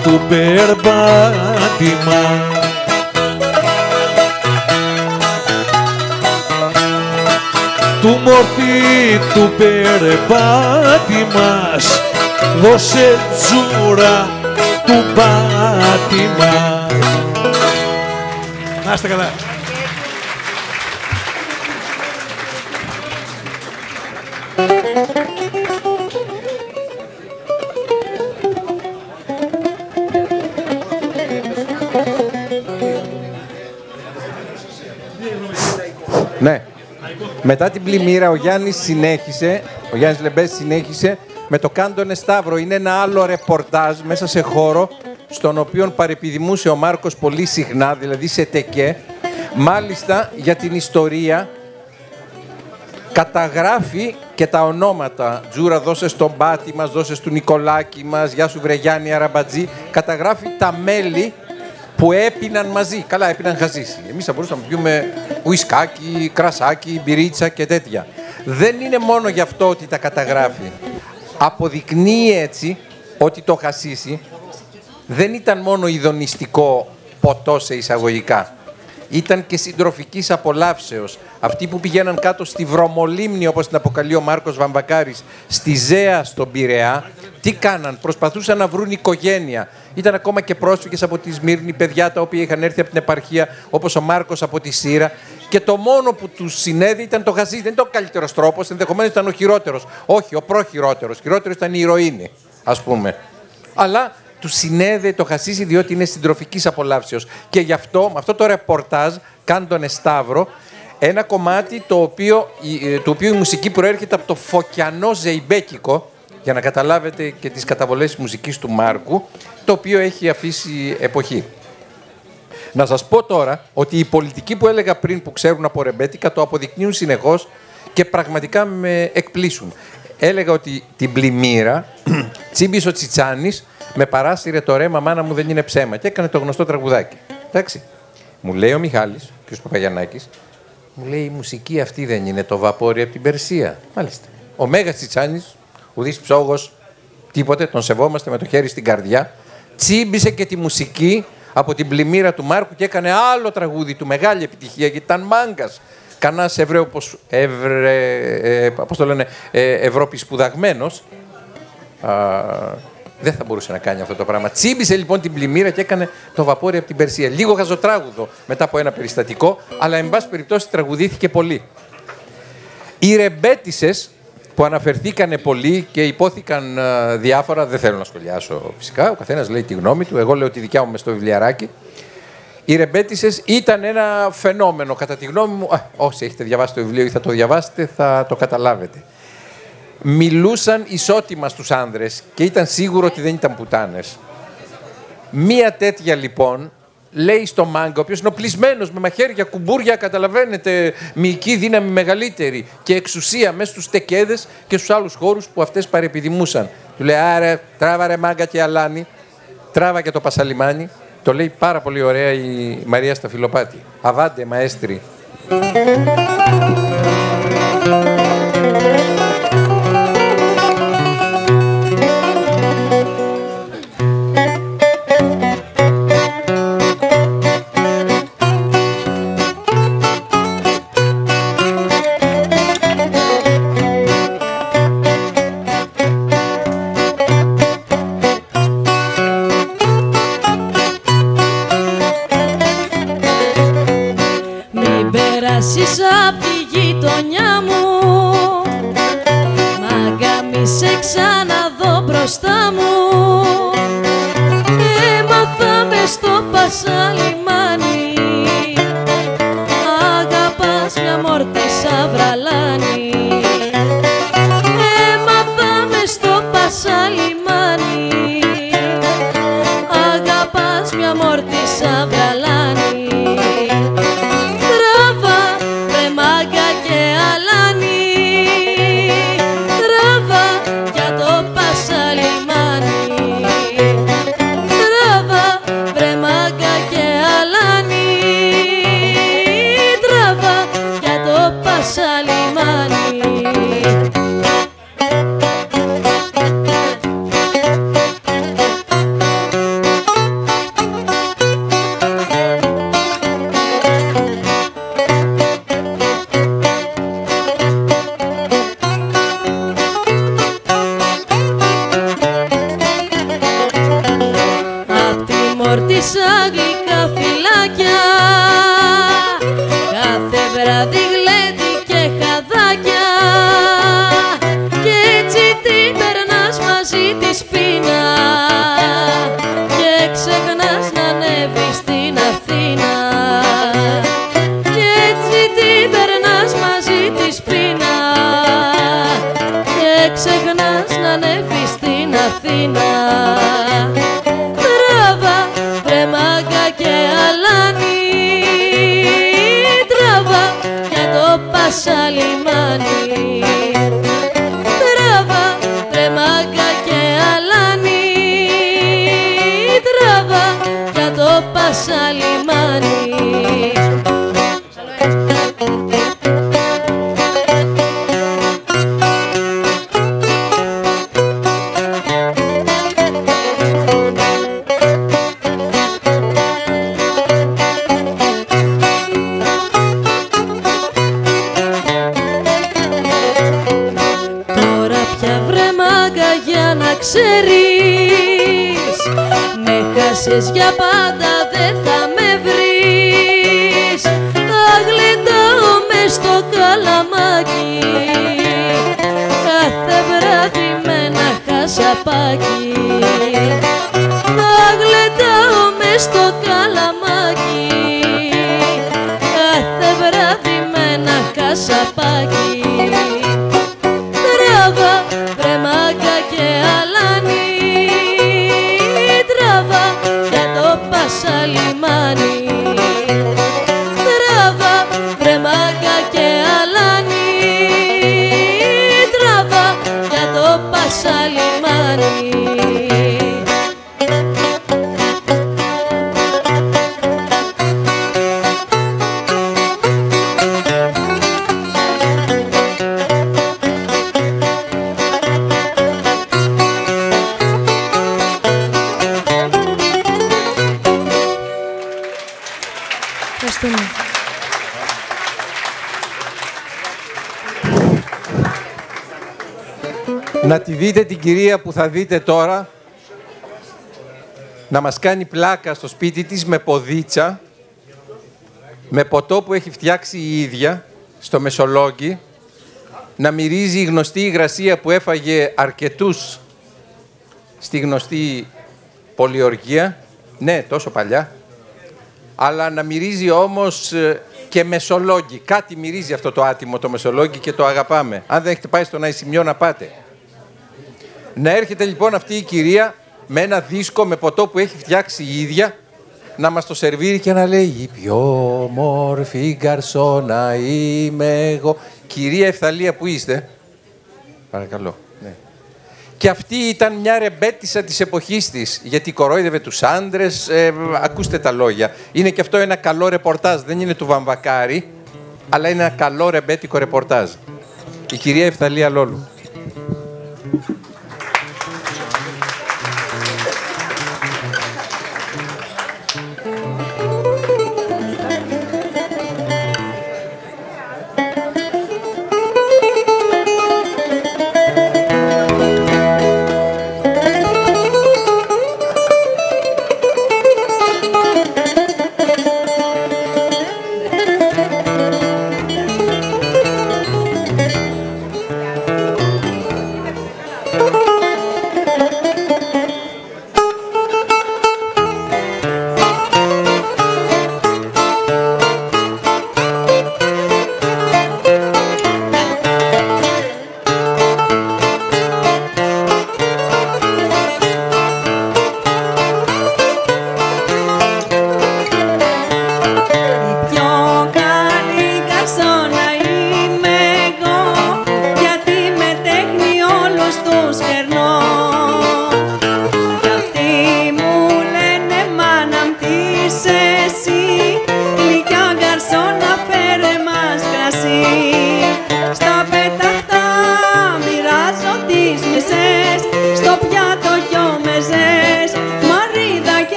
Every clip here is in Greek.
του περπάτημα. Του μορφή του περπάτημας, δώσε τζούρα του πάτημα. Να είστε καλά. Ναι. Μετά την πλημμύρα ο Γιάννης Λεμπές συνέχισε με το Κάντονε Σταύρο. Είναι ένα άλλο ρεπορτάζ μέσα σε χώρο στον οποίο παρεπιδημούσε ο Μάρκος πολύ συχνά, δηλαδή σε τεκέ. Μάλιστα για την ιστορία καταγράφει και τα ονόματα. Τζούρα, δώσε στον Πάτη μας, δώσε του Νικολάκη μας, γεια σου βρε Γιάννη Αραμπατζή. Καταγράφει τα μέλη που έπιναν μαζί. Καλά, έπιναν χαζίσι. Εμείς θα μπορούσαμε να πιούμε ουισκάκι, κρασάκι, μπυρίτσα και τέτοια. Δεν είναι μόνο γι' αυτό ότι τα καταγράφει. Αποδεικνύει έτσι ότι το χασίσι δεν ήταν μόνο ειδονιστικό ποτό σε εισαγωγικά. Ήταν και συντροφικής απολαύσεως. Αυτοί που πηγαίναν κάτω στη βρωμολίμνη, όπως την αποκαλεί ο Μάρκος Βαμβακάρης, στη Ζέα στον Πειραιά, τι κάναν? Προσπαθούσαν να βρουν οικογένεια. Ήταν ακόμα και πρόσφυγες από τη Σμύρνη, παιδιά τα οποία είχαν έρθει από την επαρχία, όπως ο Μάρκος από τη Σύρα. Και το μόνο που τους συνέβη ήταν το γαζί. Δεν ήταν ο καλύτερος τρόπος, ενδεχομένως ήταν ο χειρότερος. Όχι, ο προχειρότερος. Χειρότερος ήταν η ηρωίνη, ας πούμε. Αλλά του συνέδε το χασίσι διότι είναι συντροφικής απολαύσεως. Και γι' αυτό, με αυτό το ρεπορτάζ, Κάντονε Σταύρο, ένα κομμάτι του οποίου η μουσική προέρχεται από το φωκιανό ζεϊμπέκικο, για να καταλάβετε και τις καταβολές της μουσικής του Μάρκου, το οποίο έχει αφήσει εποχή. Να σας πω τώρα ότι οι πολιτικοί που έλεγα πριν που ξέρουν από ρεμπέτικα το αποδεικνύουν συνεχώς και πραγματικά με εκπλήσουν. Έλεγα ότι την πλημμύρα τσίμπησε ο Τσιτσάνης, με παράσυρε το ρέμα, μάνα μου δεν είναι ψέμα, και έκανε το γνωστό τραγουδάκι. Εντάξει. Μου λέει ο Μιχάλης, και ο Παπαγιαννάκης, μου λέει η μουσική αυτή δεν είναι το βαπόρι από την Περσία? Μάλιστα. Ο Μέγας Τσιτσάνης, ουδής ψόγος, τίποτε, τον σεβόμαστε με το χέρι στην καρδιά, τσίμπησε και τη μουσική από την πλημμύρα του Μάρκου και έκανε άλλο τραγούδι του, μεγάλη επιτυχία, γιατί ήταν μάγκας. Κανάς Ευρώπη σπουδαγμένος, δεν θα μπορούσε να κάνει αυτό το πράγμα. Τσίμπησε λοιπόν την πλημμύρα και έκανε το βαπόρι από την Περσία. Λίγο χαζοτράγουδο μετά από ένα περιστατικό, αλλά εν πάση περιπτώσει τραγουδήθηκε πολύ. Οι ρεμπέτισσες που αναφερθήκανε πολύ και υπόθηκαν διάφορα, δεν θέλω να σχολιάσω φυσικά, ο καθένας λέει τη γνώμη του, εγώ λέω τη δικιά μου μες στο βιβλιαράκι. Οι ρεμπέτισσες ήταν ένα φαινόμενο, κατά τη γνώμη μου, όσοι έχετε διαβάσει το βιβλίο ή θα το διαβάσετε θα το καταλάβετε. Μιλούσαν ισότιμα στους άνδρες και ήταν σίγουρο ότι δεν ήταν πουτάνες. Μία τέτοια λοιπόν λέει στο Μάγκα, ο οποίος είναι οπλισμένος με μαχαίρια, κουμπούρια, καταλαβαίνετε, μυϊκή δύναμη μεγαλύτερη και εξουσία μέσα στους τεκέδες και στους άλλους χώρους που αυτές παρεπιδημούσαν. Του λέει, άρε, τράβα ρε Μάγκα και αλάνι, τράβα και το πασαλιμάνι. Το λέει πάρα πολύ ωραία η Μαρία Σταφυλοπάτη. Αβάντε, μαέστρη. Απ' τη γειτονιά μου, μάγκα μη σε ξαναδώ μπροστά μου. Έμαθα μες στο πασαλιμάνι, αγαπάς μια μόρτισα βραλάνι. Έμαθα μες στο πασαλιμάνι, αγαπάς μια μόρτισα βραλάνι. πάσα λιμάνι. Ξέρεις, με χάσεις για πάντα δεν θα με βρεις. Θα γλεντάω μες στο καλαμάκι κάθε βράδυ με ένα χασαπάκι. Θα γλεντάω μες στο καλαμάκι κάθε βράδυ με ένα χασαπάκι. Τράβα βρε μάγκα και αλάνι, τράβα για το πάσα λιμάνι. Τράβα βρε μάγκα και αλάνι, τράβα για το πάσα λιμάνι. Να τη δείτε την κυρία που θα δείτε τώρα να μας κάνει πλάκα στο σπίτι της με ποδίτσα, με ποτό που έχει φτιάξει η ίδια στο Μεσολόγγι, να μυρίζει η γνωστή υγρασία που έφαγε αρκετούς στη γνωστή πολιοργία, ναι, τόσο παλιά, αλλά να μυρίζει όμως και Μεσολόγγι. Κάτι μυρίζει αυτό το άτιμο το Μεσολόγγι και το αγαπάμε. Αν δεν έχετε πάει στον Αϊσιμιό να πάτε. Να έρχεται λοιπόν αυτή η κυρία με ένα δίσκο με ποτό που έχει φτιάξει η ίδια, να μας το σερβίρει και να λέει «Η πιο μόρφη γκαρσόνα είμαι εγώ». Κυρία Ευθαλία, που είστε? Παρακαλώ. Ναι. Και αυτή ήταν μια ρεμπέτισσα της εποχής της, γιατί κορόιδευε τους άντρες. Ακούστε τα λόγια. Είναι και αυτό ένα καλό ρεπορτάζ. Δεν είναι του Βαμβακάρη, αλλά είναι ένα καλό ρεμπέτικο ρεπορτάζ. Η κυρία Ευθαλία Λόλου.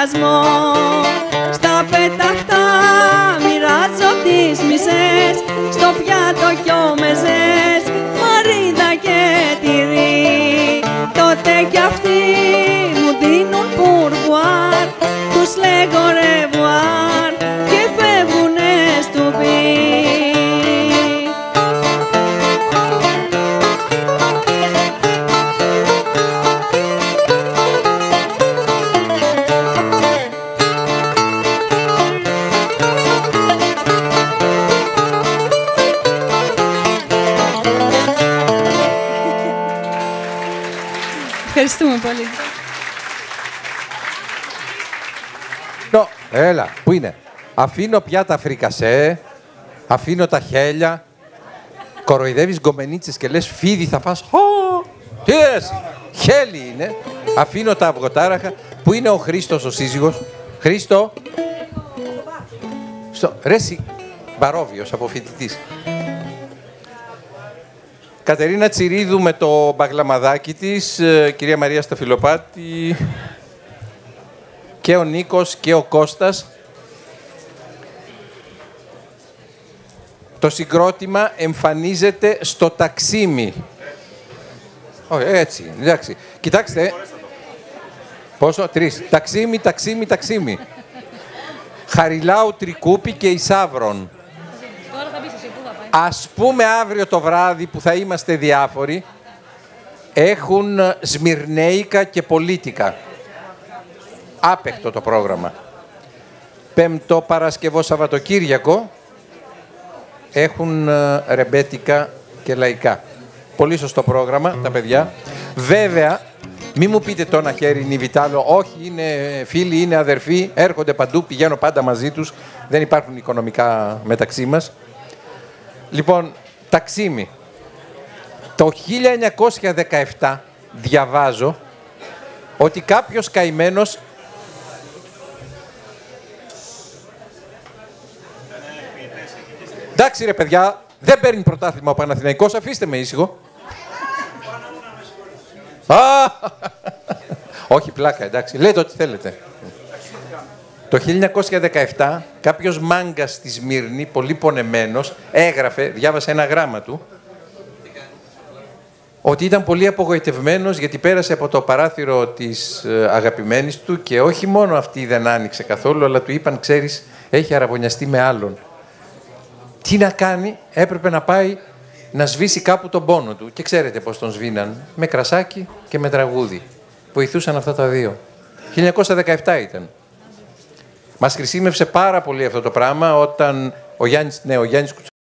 πληστηριασμό. Στα πεταχτά μοιράζω τις μισές, στο πιάτο κι ομεζές, μαρίδα και τυρί. Τότε κι αυτοί μου δίνουν πουρβουάρ, τους λέγω ρεβουάρ και φεύγουνε στουπί. Ευχαριστούμε πολύ. Έλα, πού είναι. Αφήνω πια τα φρικασέ, αφήνω τα χέλια, κοροϊδεύεις γκομενίτσες και λες φίδι θα φας. Τι έτσι, χέλι είναι. Αφήνω τα αυγοτάραχα. Πού είναι ο Χρήστος ο σύζυγος. Χρήστο. Ρέση Μπαρόβιος, αποφοιτητής. Κατερίνα Τσιρίδου με το μπαγλαμαδάκι της, κυρία Μαρία Σταφυλοπάτη και ο Νίκος και ο Κώστας. Το συγκρότημα εμφανίζεται στο ταξίμι. Έτσι, εντάξει. Κοιτάξτε. Πόσο, 3. Ταξίμι, ταξίμι, ταξίμι. Χαριλάου, Τρικούπη και Ισάβρον. Ας πούμε αύριο το βράδυ που θα είμαστε διάφοροι, έχουν Σμυρνέικα και Πολίτικα. Άπεχτο το πρόγραμμα. Πέμπτο Παρασκευό Σαββατοκύριακο έχουν ρεμπέτικα και λαϊκά. Πολύ σωστό πρόγραμμα, τα παιδιά. Βέβαια, μη μου πείτε το ένα χέρι είναι η Βιτάλο. Όχι, είναι φίλοι, είναι αδερφοί, έρχονται παντού, πηγαίνω πάντα μαζί τους. Δεν υπάρχουν οικονομικά μεταξύ μας. Λοιπόν, ταξίμι. Το 1917 διαβάζω ότι κάποιος καημένος... Εντάξει ρε παιδιά, δεν παίρνει πρωτάθλημα ο Παναθηναϊκός, αφήστε με ήσυχο. Όχι πλάκα, εντάξει, λέτε ό,τι θέλετε. Το 1917 κάποιος μάγκας στη Σμύρνη, πολύ πονεμένος, έγραφε, διάβασε ένα γράμμα του, ότι ήταν πολύ απογοητευμένος γιατί πέρασε από το παράθυρο της αγαπημένης του και όχι μόνο αυτή δεν άνοιξε καθόλου, αλλά του είπαν, ξέρεις, έχει αραβωνιαστεί με άλλον. Τι να κάνει, έπρεπε να πάει να σβήσει κάπου τον πόνο του. Και ξέρετε πώς τον σβήναν, με κρασάκι και με τραγούδι. Βοηθούσαν αυτά τα δύο. 1917 ήταν. Μας χρησιμεύσε πάρα πολύ αυτό το πράγμα όταν ο Γιάννης